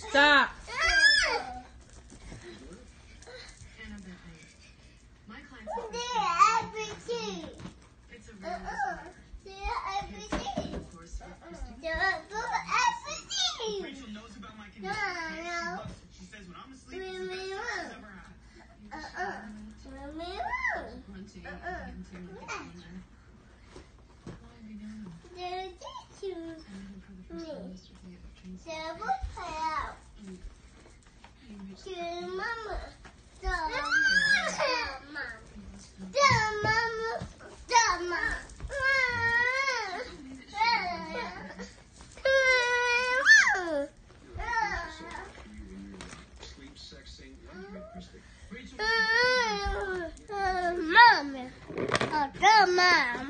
Stop. Rachel knows about my condition. She says when I'm asleep, it's the best sex she's ever had. Mama.